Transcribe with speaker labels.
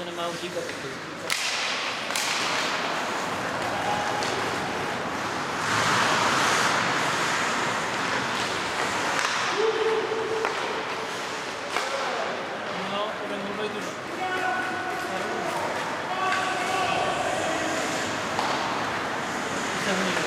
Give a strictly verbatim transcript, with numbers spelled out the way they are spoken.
Speaker 1: una más chica porque... No, pero no lo he hecho. Esa es única.